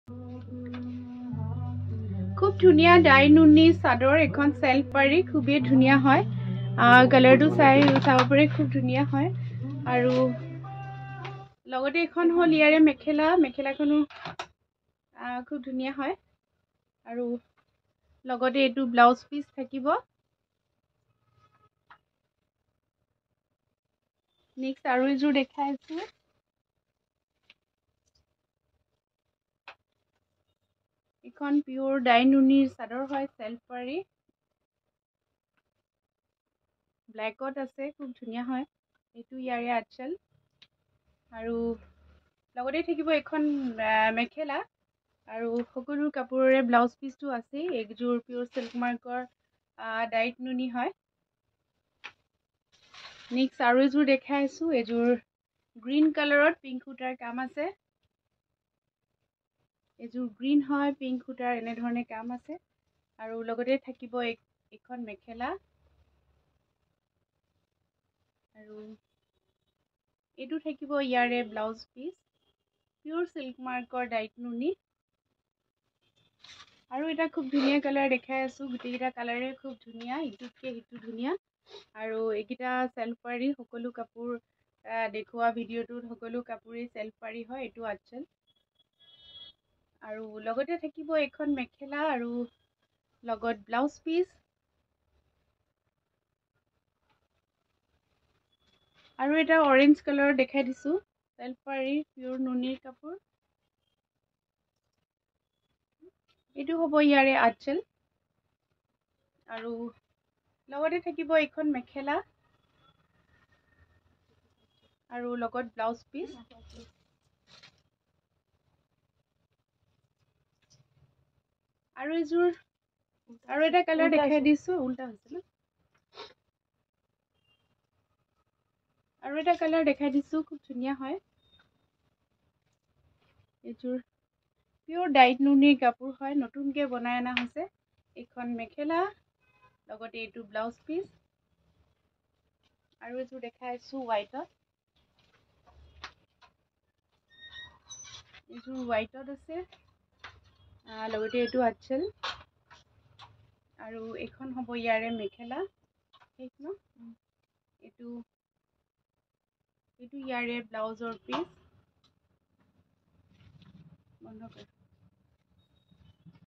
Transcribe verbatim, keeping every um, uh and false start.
খুব ধুনিয়া ডাই নুনি চাদৰ এখন সেলফ পাৰি খুবেই ধুনিয়া হয় কালাৰটো চাই চাব পাৰি খুব ধুনিয়া হয় আৰু লগতে এখন হল ইয়াৰে মেখেলা মেখেলাখনো খুব ধুনিয়া হয় আৰু লগতে এটো ব্লাউজ পিস থাকিব নেক্সট আৰু এজোৰ দেখাইছো এখন পিওর ডাই নুনিৰ চাদৰ হয় সেলফ পাৰি ব্ল্যাকত আছে খুব ধুনিয়া হয় এটো ইয়াৰে আঁচল আৰু লগতে থাকিব এখন মেখেলা আৰু সকলো কাপোৰৰে ব্লাউজ পিসটো আছে একজোৰ পিওর সিল্ক মাৰ্কৰ ডাইট নুনি হয় নেক্সট আৰু এজোৰ দেখাইছো এজোৰ গ্ৰীন কালাৰত পিংক সূতাৰ কাম আছে এজোৰ গ্ৰীন হয় পিংক সূতাৰ এনে ধৰণে কাম আছে আৰু লগতে থাকিব এখন মেখেলা আৰু এটো থাকিব ইয়াৰে ব্লাউজ পিস পিওর সিল্ক মাৰ্কৰ ডাইট নুনি আৰু এটা খুব ধুনিয়া কালাৰ দেখাই আছো গুটেইটা কালাৰে খুব ধুনিয়া ইটুতকে হিটু ধুনিয়া আৰু একিটা সেলফ পাৰি সকলো কাপোৰ দেখুৱা ভিডিওটোত সকলো কাপোৰে সেলফ পাৰি হয় এটো আঁচল আৰু লগতে থাকিব এখন মেখেলা আৰু লগত ব্লাউজ পিস আৰু এটা অৰেঞ্জ কালাৰ দেখাই দিছো সেলফ পাৰি পিওর নুনিৰ কাপোৰ এটো হ'ব ইয়াৰে আঁচল আৰু লগতে থাকিব এখন মেখেলা আৰু লগত ব্লাউজ পিস আৰু এজোৰ আৰু এটা কালাৰ দেখাই দিছো উল্টা হৈছে আৰু এটা কালাৰ দেখাই দিছো খুব ধুনিয়া হয় এজোৰ পিওর ডাইট নুনিৰ কাপোৰ হয় নতুনকে বনাই আনা হৈছে এখন মেখেলা লগতে এটো ব্লাউজ পিস আৰু এজোৰ দেখাইছো হোৱাইটত এজোৰ হোৱাইটত আছে লগতে এটো আঁচল আৰু এখন হ'ব ইয়াৰে মেখেলা ঠিক ন এটো এটো ইয়াৰে ব্লাউজৰ পিস বন্ধ কৰে